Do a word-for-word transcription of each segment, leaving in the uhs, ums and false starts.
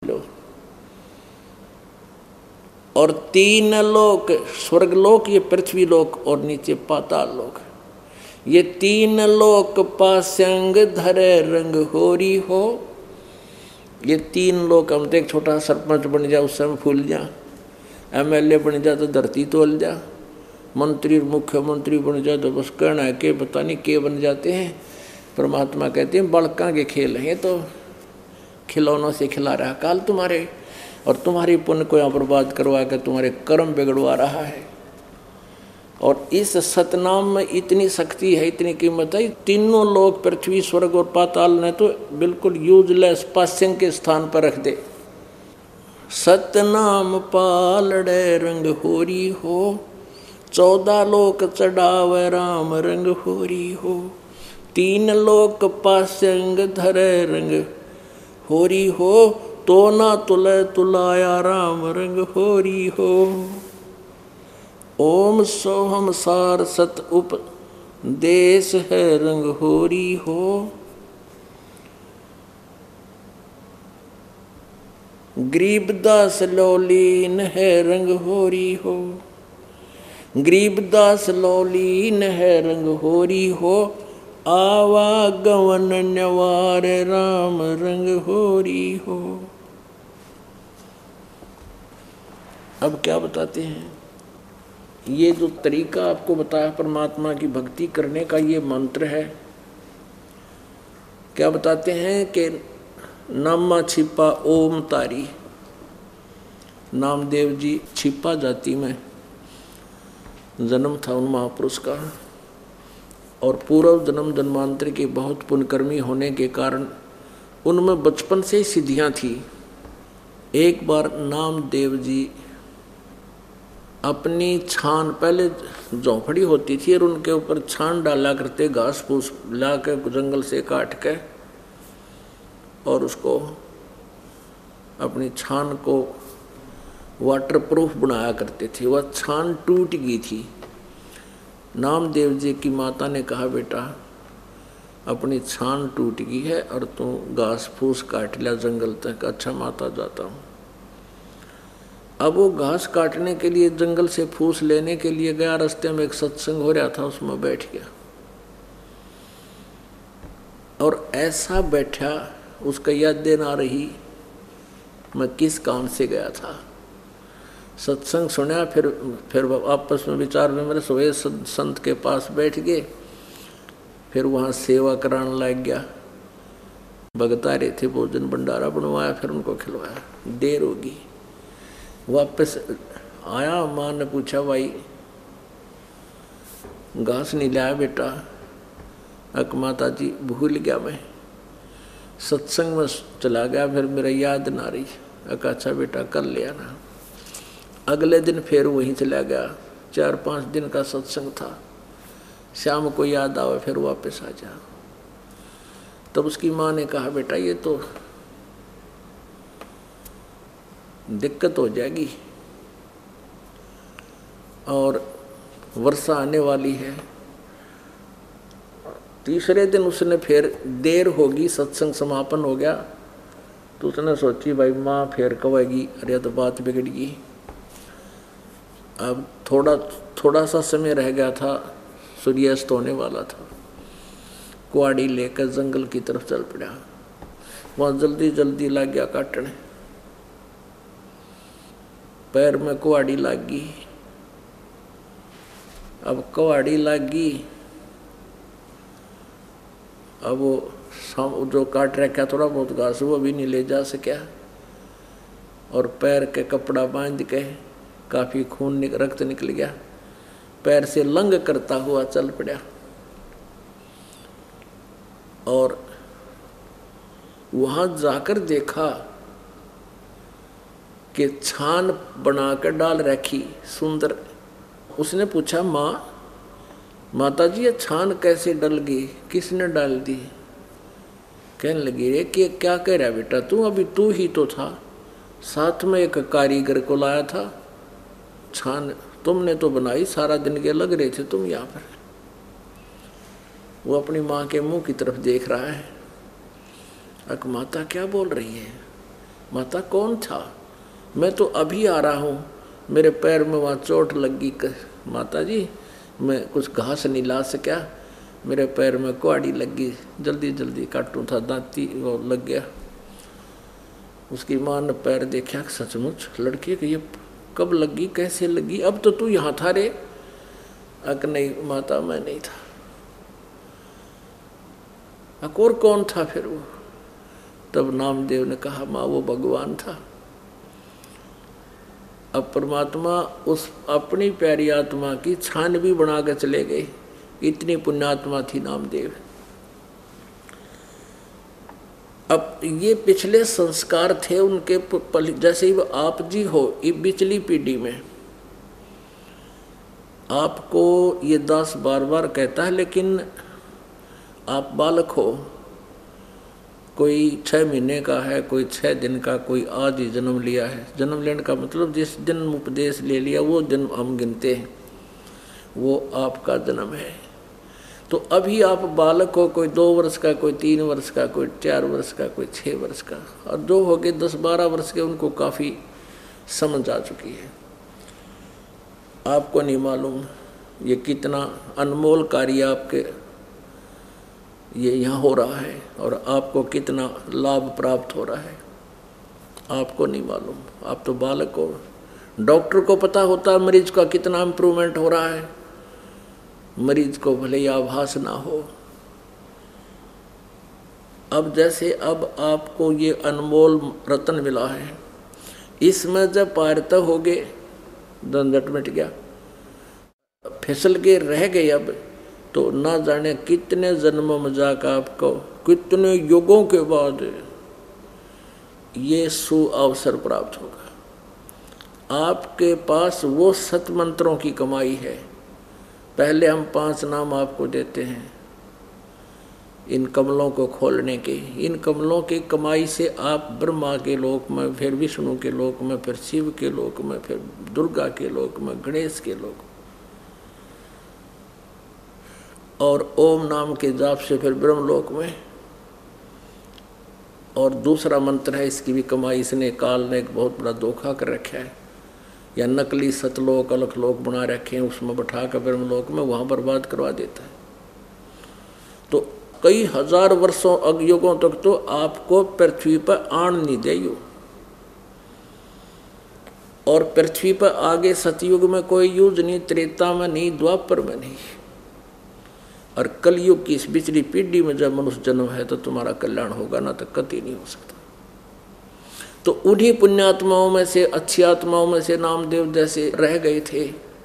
लो। और तीन लोक, स्वर्गलोक, ये पृथ्वी लोक और नीचे पाताल लोक, ये तीन लोक पासंग धरे रंग होरी हो। ये तीन लोक, हम तो एक छोटा सरपंच बन जा उस समय फूल जा, एमएलए बन जा तो धरती तोल जा, मंत्री मुख्यमंत्री बन जा तो बस कहना है कि पता नहीं के बन जाते हैं। परमात्मा कहते हैं बालका के खेल हैं, तो खिलौनों से खिला रहा काल तुम्हारे, और तुम्हारी पुण्य को यहाँ बर्बाद करवा कर तुम्हारे कर्म बिगड़वा रहा है। और इस सतनाम में इतनी शक्ति है, इतनी कीमत है, तीनों लोग पृथ्वी स्वर्ग और पाताल ने तो बिल्कुल यूजलेस पास्यं के स्थान पर रख दे। सतनाम पालड़े रंग होरी हो, चौदह लोक चढ़ावे राम रंग होरी हो। तीन लोक पास्यंग धरे रंग होरी हो, तो ना तुले तुलाया राम रंग होरी हो। ओम सोहम सार सत उप देश है रंग होरी हो। गरीबदास लौलीन है रंग होरी हो, गरीबदास लौलीन है रंग होरी हो। आवागमन न्यवार राम रंग होरी हो। अब क्या बताते हैं, ये जो तरीका आपको बताया परमात्मा की भक्ति करने का, ये मंत्र है। क्या बताते हैं कि नामा छिपा ओम तारी, नामदेव जी छिपा जाति में जन्म था उन महापुरुष का, और पूर्व जन्म जन्मांतर के बहुत पुण्यकर्मी होने के कारण उनमें बचपन से ही सिद्धियां थी। एक बार नामदेव जी अपनी छान, पहले झोंपड़ी होती थी और उनके ऊपर छान डाला करते, घास फूस ला के जंगल से काट के, और उसको अपनी छान को वाटरप्रूफ बनाया करते थे। वह छान टूट गई थी। नामदेव जी की माता ने कहा, बेटा अपनी छान टूट गई है और तू घास फूस काट लिया जंगल तक। अच्छा माता, जाता हूँ। अब वो घास काटने के लिए जंगल से फूस लेने के लिए गया, रास्ते में एक सत्संग हो रहा था, उसमें बैठ गया और ऐसा बैठा, उसका याद ना रही मैं किस काम से गया था। सत्संग सुना, फिर फिर आपस में विचार विमर्श हुए, संत के पास बैठ गए, फिर वहाँ सेवा कराने लग गया। भगत आ रहे थे, भोजन भंडारा बनवाया, फिर उनको खिलवाया। देर होगी, वापस आया, माँ ने पूछा, भाई घास नहीं लाया बेटा? अक माता जी भूल गया, मैं सत्संग में चला गया, फिर मेरा याद ना रही। अक अच्छा बेटा कर लिया ना। अगले दिन फिर वहीं चला गया, चार पांच दिन का सत्संग था। शाम को याद आवे, फिर वापस आ जा। तब उसकी माँ ने कहा, बेटा ये तो दिक्कत हो जाएगी और वर्षा आने वाली है। तीसरे दिन उसने फिर देर होगी, सत्संग समापन हो गया, तो उसने सोची भाई माँ फिर कहेगी, अरे तो बात बिगड़ गई। अब थोड़ा थोड़ा सा समय रह गया था, सूर्यास्त होने वाला था। कुआड़ी लेकर जंगल की तरफ चल पड़ा। वहाँ जल्दी जल्दी लग गया काटने, पैर में कुआड़ी लग गई। अब कुआड़ी लग गई, अब वो जो काट रखा थोड़ा बहुत घास वो भी नहीं ले जा सका, और पैर के कपड़ा बांध के काफी खून निक, रक्त निकल गया। पैर से लंग करता हुआ चल पड़ा, और वहां जाकर देखा कि छान बनाकर डाल रखी सुंदर। उसने पूछा, माँ माता जी ये छान कैसे डल गई, किसने डाल दी? कहने लगी, रे कि क्या कह रहा बेटा तू? अभी तू ही तो था, साथ में एक कारीगर को लाया था, छान तुमने तो बनाई, सारा दिन के लग रहे थे तुम यहाँ पर। वो अपनी माँ के मुंह की तरफ देख रहा है। अक माता क्या बोल रही है? माता कौन था? मैं तो अभी आ रहा हूँ, मेरे पैर में वहाँ चोट लगी। माता जी मैं कुछ घास नहीं ला सका, मेरे पैर में कुहाड़ी लगी, जल्दी जल्दी काटूँ था, दांती वो लग गया। उसकी माँ ने पैर देखा, सचमुच लड़के कि ये कब लगी, कैसे लगी? अब तो तू यहाँ था रे। अक नहीं माता मैं नहीं था। अक और कौन था फिर वो? तब नामदेव ने कहा माँ वो भगवान था। अब परमात्मा उस अपनी प्यारी आत्मा की छान भी बना कर चले गए। इतनी पुण्यात्मा थी नामदेव। अब ये पिछले संस्कार थे उनके, जैसे ही आप जी हो पिछली पीढ़ी में, आपको ये दास बार बार कहता है, लेकिन आप बालक हो, कोई छः महीने का है, कोई छः दिन का, कोई आज ही जन्म लिया है। जन्म लेने का मतलब जिस दिन उपदेश ले लिया वो दिन हम गिनते हैं, वो आपका जन्म है। तो अभी आप बालक हो, कोई दो वर्ष का, कोई तीन वर्ष का, कोई चार वर्ष का, कोई छः वर्ष का, और जो हो गए दस बारह वर्ष के उनको काफ़ी समझ आ चुकी है। आपको नहीं मालूम ये कितना अनमोल कार्य आपके ये यहाँ हो रहा है और आपको कितना लाभ प्राप्त हो रहा है, आपको नहीं मालूम। आप तो बालक हो। डॉक्टर को पता होता है मरीज का कितना इम्प्रूवमेंट हो रहा है, मरीज को भले ही आभास ना हो। अब जैसे अब आपको ये अनमोल रत्न मिला है, इसमें जब पारता हो गए, झंझट मिट गया, फिसल के रह गए, अब तो ना जाने कितने जन्मों में जाकर आपको, कितने युगों के बाद ये सु अवसर प्राप्त होगा। आपके पास वो सत मंत्रों की कमाई है। पहले हम पांच नाम आपको देते हैं इन कमलों को खोलने के। इन कमलों की कमाई से आप ब्रह्मा के लोक में, फिर विष्णु के लोक में, फिर शिव के लोक में, फिर दुर्गा के लोक में, गणेश के लोक में, और ओम नाम के जाप से फिर ब्रह्मलोक में। और दूसरा मंत्र है, इसकी भी कमाई इसने काल ने एक बहुत बड़ा धोखा कर रखा है, या नकली सतलोक अलखलोक बना रखे हैं, उसमें बैठा कर ब्रह्मलोक में वहाँ बर्बाद करवा देता है। तो कई हजार वर्षों अगयुगों तक तो आपको पृथ्वी पर आन नहीं देयू, और पृथ्वी पर आगे सतयुग में कोई युग नहीं, त्रेता में नहीं, द्वापर में नहीं, और कलयुग की इस बिचली पीढ़ी में जब मनुष्य जन्म है तो तुम्हारा कल्याण होगा, ना तो कति नहीं हो सकता। तो उन्हीं पुण्यात्माओं में से, अच्छी आत्माओं में से नामदेव जैसे रह गए थे,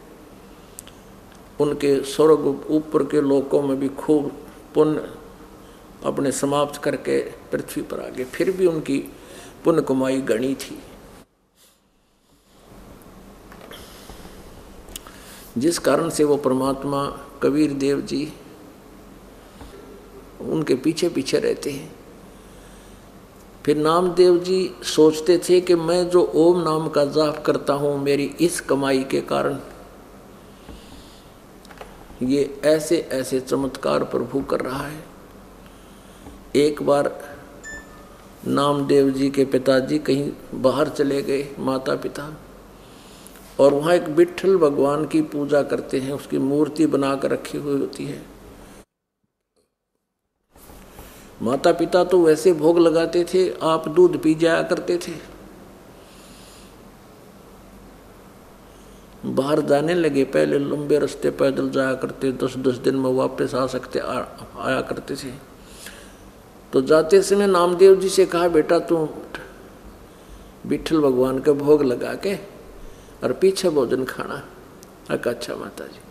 उनके स्वर्ग ऊपर के लोकों में भी खूब पुण्य अपने समाप्त करके पृथ्वी पर आ गए, फिर भी उनकी पुण्य कमाई गणी थी। जिस कारण से वो परमात्मा कबीर देव जी उनके पीछे पीछे रहते हैं। फिर नामदेव जी सोचते थे कि मैं जो ओम नाम का जाप करता हूँ, मेरी इस कमाई के कारण ये ऐसे ऐसे चमत्कार प्रभु कर रहा है। एक बार नामदेव जी के पिताजी कहीं बाहर चले गए, माता पिता, और वहाँ एक विट्ठल भगवान की पूजा करते हैं, उसकी मूर्ति बनाकर रखी हुई होती है। माता पिता तो वैसे भोग लगाते थे, आप दूध पी जाया करते थे। बाहर जाने लगे, पहले लंबे रास्ते पैदल जाया करते, दस दस दिन में वापस आ सकते आ, आया करते थे। तो जाते समय नामदेव जी से कहा, बेटा तू विट्ठल भगवान का भोग लगा के और पीछे भोजन खाना। अच्छा माता जी।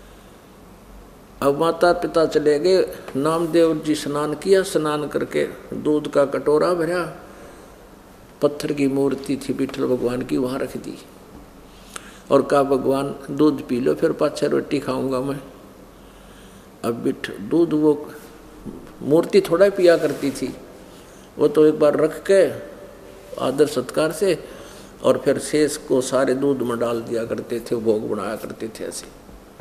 अब माता पिता चले गए, नामदेव जी स्नान किया, स्नान करके दूध का कटोरा भरा, पत्थर की मूर्ति थी विट्ठल भगवान की, वहाँ रख दी और कहा भगवान दूध पी लो, फिर पाछे रोटी खाऊंगा मैं। अब विट्ठल दूध वो मूर्ति थोड़ा पिया करती थी, वो तो एक बार रख के आदर सत्कार से और फिर शेष को सारे दूध में डाल दिया करते थे, भोग बनाया करते थे ऐसे।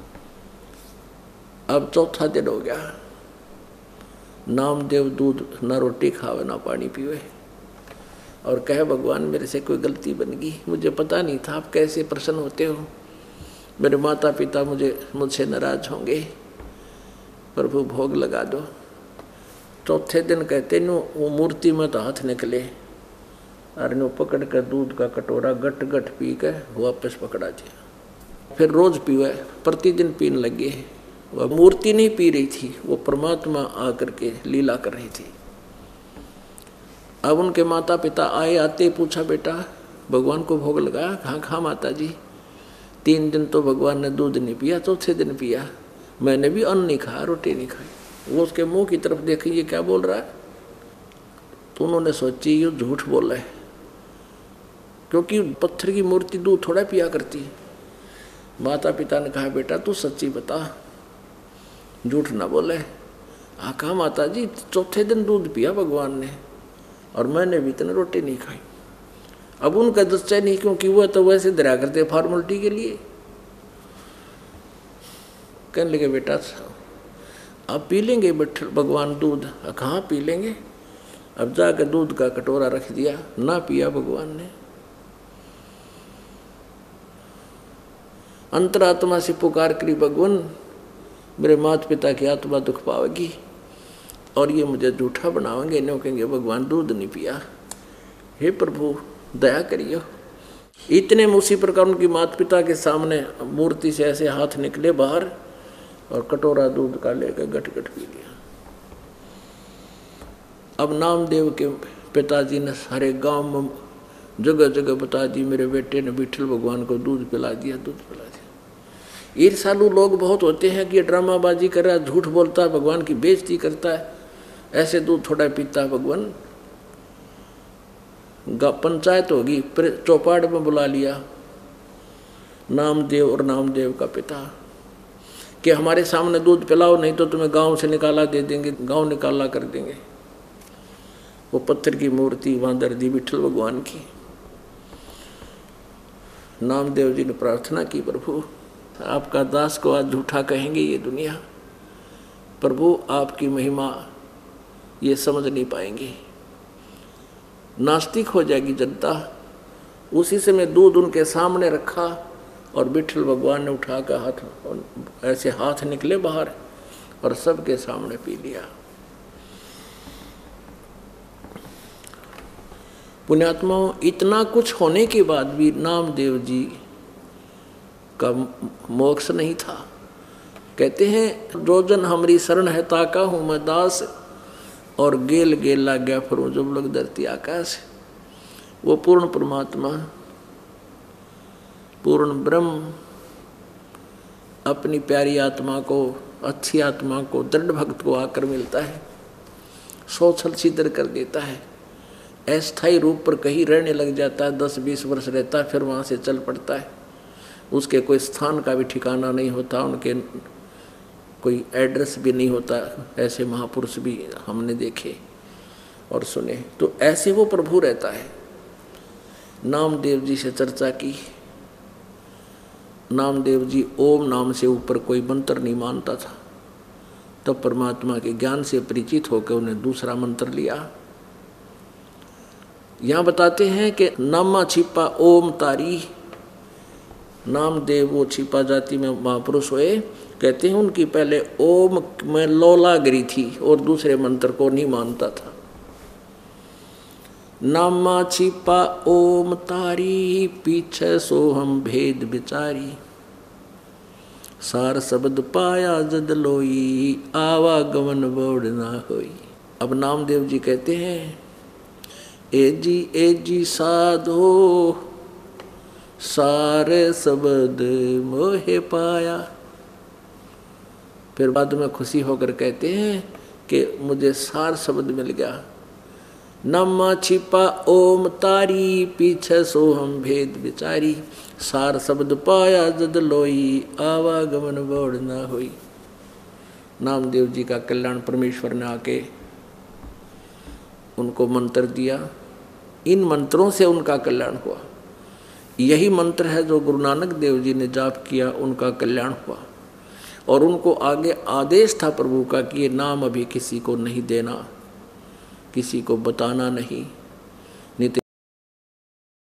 अब चौथा दिन हो गया, नामदेव दूध ना रोटी खावे ना पानी पीवे, और कहे भगवान मेरे से कोई गलती बन गई, मुझे पता नहीं था आप कैसे प्रसन्न होते हो, मेरे माता पिता मुझे मुझसे नाराज होंगे, प्रभु भोग लगा दो। चौथे दिन कहते नो वो मूर्ति में तो हाथ निकले और नो पकड़ कर दूध का कटोरा गट गट पी कर वापस पकड़ा दिया। फिर रोज पीवे, प्रतिदिन पीने लगे। वह मूर्ति नहीं पी रही थी, वो परमात्मा आकर के लीला कर रही थी। अब उनके माता पिता आए, आते ही पूछा बेटा भगवान को भोग लगाया? कहाँ कहाँ माता जी, तीन दिन तो भगवान ने दूध नहीं पिया, चौथे दिन पिया, मैंने भी अन्न नहीं खाया, रोटी नहीं खाई। वो उसके मुंह की तरफ देखी, ये क्या बोल रहा है? तो उन्होंने सोची ये झूठ बोल रहा है, क्योंकि पत्थर की मूर्ति दूध थोड़ा पिया करती। माता पिता ने कहा बेटा तू सच्ची बता, झूठ ना बोले। हाँ कहा माता जी चौथे दिन दूध पिया भगवान ने और मैंने भी इतने रोटी नहीं खाई। अब उनका दस्ता नहीं, क्योंकि वह तो वैसे दरा करते फॉर्मेलिटी के लिए। कहने लगे बेटा अब पी लेंगे भगवान दूध? कहाँ पी लेंगे? अब जाकर दूध का कटोरा रख दिया, ना पिया भगवान ने। अंतरात्मा से पुकार करी, भगवान मेरे माता पिता की आत्मा दुख पावेगी और ये मुझे झूठा बनावेंगे, नहीं कहेंगे भगवान दूध नहीं पिया। हे प्रभु दया करियो। इतने में उसी प्रकार उनकी माता पिता के सामने मूर्ति से ऐसे हाथ निकले बाहर और कटोरा दूध का लेकर गट गट पी लिया। अब नामदेव के पिताजी ने सारे गांव में जगह जगह बता दी मेरे बेटे ने विठल भगवान को दूध पिला दिया, दूध पिला दिया। ईर्ष्यालु लोग बहुत होते हैं कि ड्रामाबाजी कर रहा है, झूठ बोलता है, भगवान की बेइज्जती करता है, ऐसे दूध थोड़ा पीता है भगवान। पंचायत होगी, चौपाड़ में बुला लिया नामदेव और नामदेव का पिता कि हमारे सामने दूध पिलाओ, नहीं तो तुम्हें गांव से निकाला दे देंगे, गांव निकाला कर देंगे। वो पत्थर की मूर्ति वहां दर दी विठल भगवान की। नामदेव जी ने प्रार्थना की, प्रभु आपका दास को आज झूठा कहेंगे ये दुनिया, प्रभु आपकी महिमा ये समझ नहीं पाएंगे, नास्तिक हो जाएगी जनता। उसी से मैं दूध उनके सामने रखा और विठल भगवान ने उठा कर हाथ ऐसे हाथ निकले बाहर और सबके सामने पी लिया। पुण्यात्माओं इतना कुछ होने के बाद भी नामदेव जी का मोक्ष नहीं था। कहते हैं जो जन हमारी शरण है ताका हूँ मैं दास, और गेल गेल ला गया फिर जब लोग धरती आकाश। वो पूर्ण परमात्मा पूर्ण ब्रह्म अपनी प्यारी आत्मा को, अच्छी आत्मा को, दृढ़ भक्त को आकर मिलता है, सोचल सिद्ध कर देता है, अस्थायी रूप पर कहीं रहने लग जाता है, दस बीस वर्ष रहता है, फिर वहाँ से चल पड़ता है। उसके कोई स्थान का भी ठिकाना नहीं होता, उनके कोई एड्रेस भी नहीं होता। ऐसे महापुरुष भी हमने देखे और सुने। तो ऐसे वो प्रभु रहता है। नामदेव जी से चर्चा की। नामदेव जी ओम नाम से ऊपर कोई मंत्र नहीं मानता था, तब तो परमात्मा के ज्ञान से परिचित होकर उन्हें दूसरा मंत्र लिया। यहाँ बताते हैं कि नामा छिपा ओम तारी, नामदेव वो छिपा जाति में महापुरुष हुए। कहते हैं उनकी पहले ओम में लौलागिरी थी और दूसरे मंत्र को नहीं मानता था। नामा छिपा ओम तारी, पीछे सो हम भेद बिचारी, सार शब्द पाया जद लोई, आवागमन बोड़ ना होई। अब नामदेव जी कहते हैं ए जी ए जी साधो, सारे शब्द मोहे पाया। फिर बाद में खुशी होकर कहते हैं कि मुझे सार शब्द मिल गया। नम्मा छिपा ओम तारी, पीछे सो हम भेद बिचारी, सार शब्द पाया जद लोई, आवागमन बोड़ ना हुई। नामदेव जी का कल्याण परमेश्वर ने आके उनको मंत्र दिया। इन मंत्रों से उनका कल्याण हुआ। यही मंत्र है जो गुरु नानक देव जी ने जाप किया, उनका कल्याण हुआ। और उनको आगे आदेश था प्रभु का कि ये नाम अभी किसी को नहीं देना, किसी को बताना नहीं।